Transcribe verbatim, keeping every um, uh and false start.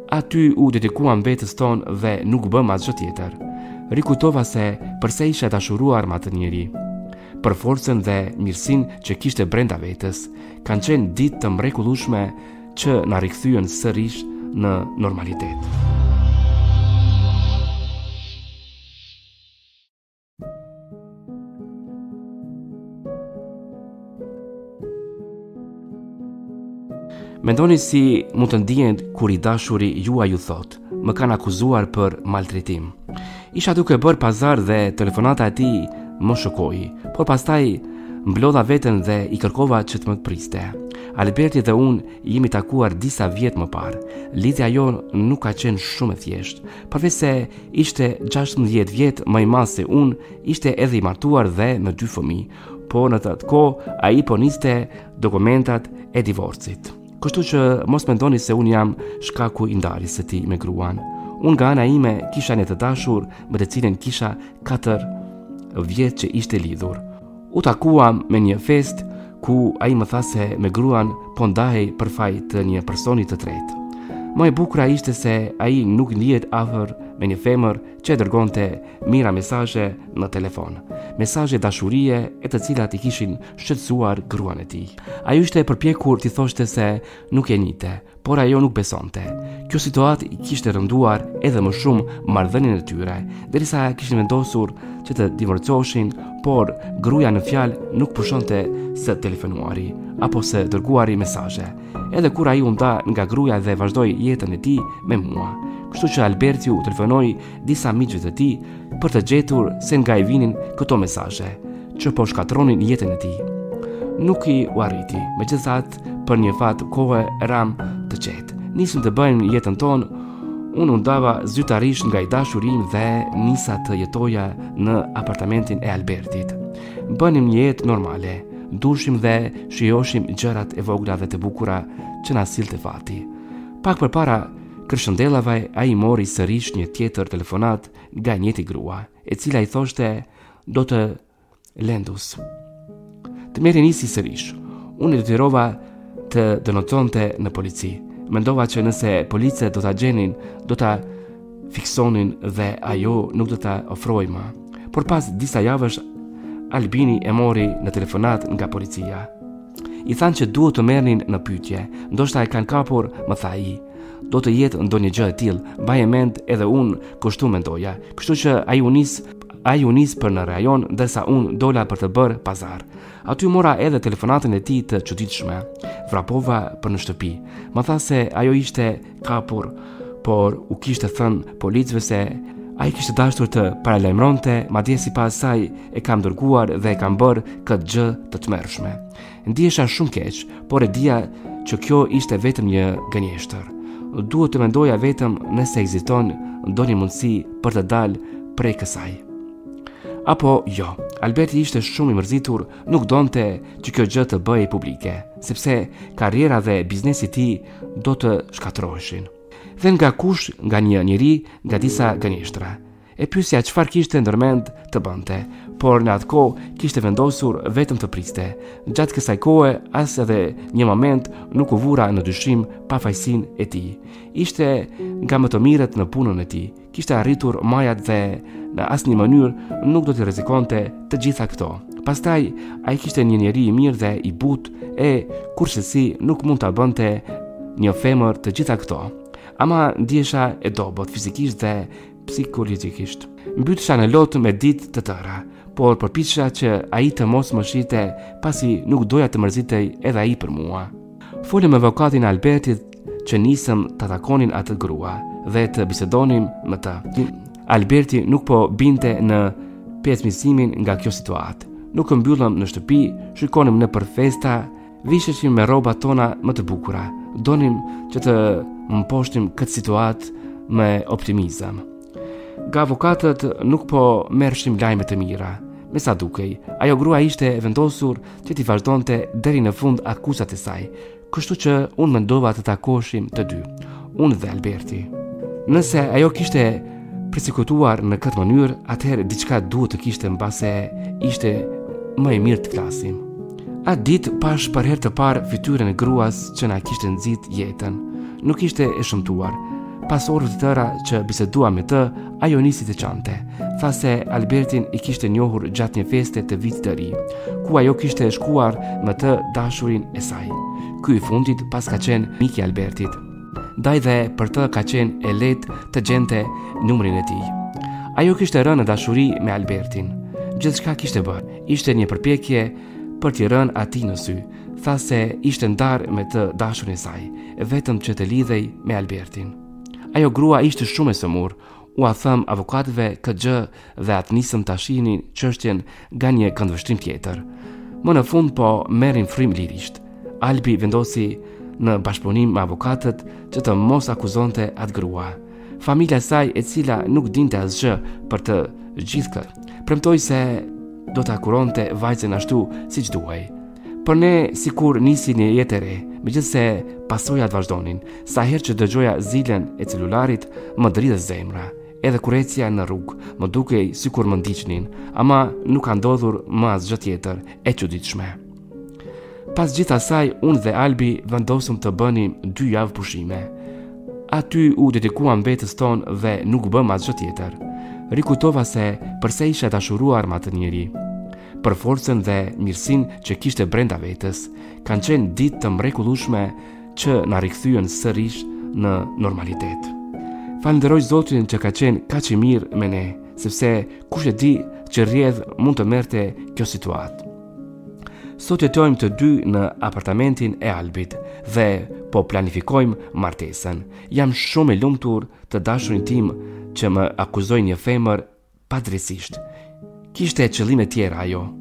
Aty u dedikuam vetes tonë dhe nuk bëm asgjë tjetër. Rikujtova se përse isha dashuruar me atë njeri. Për forcën dhe mirësinë që kishte brenda vetes, kanë qenë ditë të mrekullueshme që na rikthyen sërish në normalitet. Mendoni si mund të ndihen kur i dashuri juaj ju thot, më kanë akuzuar për maltretim. Isha duke bërë pazar dhe telefonata e tij më shokoi, por pastaj mblodha veten dhe i kërkova që të më priste. Alberti dhe unë jemi takuar disa vjet më parë. Lidhja jonë nuk ka qenë shumë e thjeshtë, përveç se ishte gjashtëdhjetë vjet më i madh se unë, ishte edhe i martuar dhe me dy fëmijë, por në atë kohë ai po niste dokumentat e divorcit. Kështu që mos mendoni se unë jam shkaku i ndarjes së tij me gruan. Unë nga ana ime kisha një të dashur me të cilën kisha katër vjet që ishte lidhur. U takuam me një fest ku ai më tha se me gruan po ndahej për faj të një personi të tretë. Më e bukur ishte se ai nuk ndihet afër me një femër që dërgonte mira mesazhe në telefon, mesazhe dashurie e të cilat i kishin shqetësuar gruan e tij. Ai ishte përpjekur t'i thoshte se nuk e njihte, por ajo nuk besonte. Kjo situatë i kishte rënduar edhe më shumë marrëdhënien e tyre, derisa kishin vendosur që të divorcoheshin, por gruaja në fjalë nuk pushonte së telefonuari apo së dërguari mesazhe. Edhe kur ai u nda nga gruaja dhe vazhdoi jetën e tij me mua. Kështu që Alberti u telefonoi disa miqve të tij për të gjetur se nga i vinin këto mesazhe që po shkatronin jetën e tij. Nuk i u arriti, megjithatë për një fat kohë ram të qetë. Nisëm të bëjmë jetën tonë, unë u ndava zyrtarisht nga i dashurim dhe nisa të jetoja në apartamentin e Albertit. Bënim një jetë normale, dushim dhe shijoshim gjërat e vogla dhe të bukura që na sillte fati. Pak përpara kërshëndellave, ai mori sërish një tjetër telefonat nga njëti grua, e cila i thoshte do të lendus. Të merri nisi sërish. Unë i detyrova të denotonte në polici. Mendova që nëse policët do ta gjenin, do ta fiksonin dhe ajo nuk do ta ofroj më. Por pas disa javësh, Albini e mori në telefonat nga policia. I thanë që duhet të merrnin në pyetje, ndoshta e kanë kapur, më tha ai. Do të jetë ndonjë gjë e tillë, mbaje mend edhe unë kështu mendoja. Kështu që ai u nis, ai u nis për në rajon, ndërsa unë dola për të bërë pazar. Aty mora edhe telefonatën e tij të çuditshme. Vrapova për në shtëpi. Më tha se ajo ishte kapur, por u kishte thënë policëve se ai kishte dashur të paralajmëronte, madje sipas saj e kam dërguar dhe e kam bërë këtë gjë të tmerrshme. Ndihesha shumë keq, por e dija që kjo ishte vetëm një gënjeshtër. Duhet të mendoja vetëm nëse ekziston ndonjë mundësi për të dalë prej kësaj. Apo jo, Alberti ishte shumë i mërzitur, nuk donte që kjo gjë të bëhej publike, sepse karriera dhe biznesi i tij do të shkatërroheshin. Dhe nga kush, nga një njeri, nga disa gënjeshtra. E pyesja çfarë kishte ndërmend të bënte, por në atë kohë kishte vendosur vetëm të priste. Gjatë kësaj kohe, as edhe një moment nuk u vura në dyshim pafajësinë e tij. Ishte nga më të mirët në punën e tij. Kishte arritur majat dhe në asnjë mënyrë nuk do të rrezikonte të gjitha këto. Pastaj ai kishte një njeri i mirë dhe i butë e kurrësi nuk mund ta bënte një femër të gjitha këto. Ama ndjesha e dobët fizikisht dhe psikologjikisht. Mbytesha në lotë me ditë të tëra, por përpiqesha që ai të mos më shite, pasi nuk doja të mërzitej edhe ai për mua. Folëm me avokatin e Albertit që nisëm të takonin atë grua dhe të bisedonim me të. Alberti nuk po binte në pesëmisimin nga kjo situatë. Nuk mbyllëm në shtëpi, shikonim në për festa, visheshim me rrobat tona më të bukura. Donim që të mposhtim këtë situatë me optimizëm. Nga avokatët nuk po merrshim lajme të mira. Me sa dukej, ajo grua ishte vendosur që t'i vazhdonte deri në fund akuzat e saj, kështu që unë mendova të takoheshim të dy, unë dhe Alberti. Nëse ajo kishte përsekutuar në këtë mënyrë, atëherë diçka duhet të kishte, mbase ishte më e mirë të flasim. Atë ditë pash për herë të parë fytyrën e gruas që na kishte nxit jetën. Nuk ishte e shëmtuar, Pas orëve të tëra që bisedua me të, ajo nisi të qante. Tha se Albertin i kishte njohur gjatë një feste të vitit të ri, ku ajo kishte shkuar me të dashurin e saj. Ky i fundit pas ka qenë miki Albertit. Ndaj dhe për të ka qenë e lehtë të gjente numrin e tij. Ajo kishte rënë në dashuri me Albertin. Gjithçka kishte bërë, ishte një përpjekje për t'i rënë atij në sy. Tha se ishte ndarë me të dashurin e saj, vetëm që të lidhej me Albertin. Ajo grua ishte shumë e sëmur. U a thëm avokatëve këtë gjë dhe atë nisëm ta shihnin çështjen nga një këndvështrim tjetër. Më në fund po merrin frym lirisht. Albi vendosi në bashkëpunim me avokatët që të mos akuzonte atë grua. Familja e saj, e cila nuk dinte asgjë për të gjithë këtë, premtoi se do ta kuronte vajzën ashtu siç duhej. Por ne sikur nisi një jetë e re, megjithse pasojat vazhdonin. Sa herë që dëgjoja zilen e celularit, më dridhe zemra. Edhe kur ecja në rrugë, më dukej sikur më ndiqnin, ama nuk ka ndodhur më asgjë tjetër e çuditshme. Pas gjithë asaj, unë dhe Albi vendosëm të bënim dy javë pushime. Aty u dedikuam vetes tonë dhe nuk bëm asgjë tjetër. Rikujtova se përse isha dashuruar me atë njeri. Për forcën dhe mirësinë që kishte brenda vetes, kanë qenë ditë të mrekullueshme që na rikthyen sërish në normalitet. Falenderoj Zotin që ka qenë kaq i mirë me ne, sepse kush e di që rrjedh mund të merrte kjo situatë. Sot jetojmë të dy në apartamentin e Albit dhe po planifikojmë martesën. Jam shumë i lumtur të dashurin tim që më akuzoi një femër padrejtisht. Kishte qëllime tjera ajo.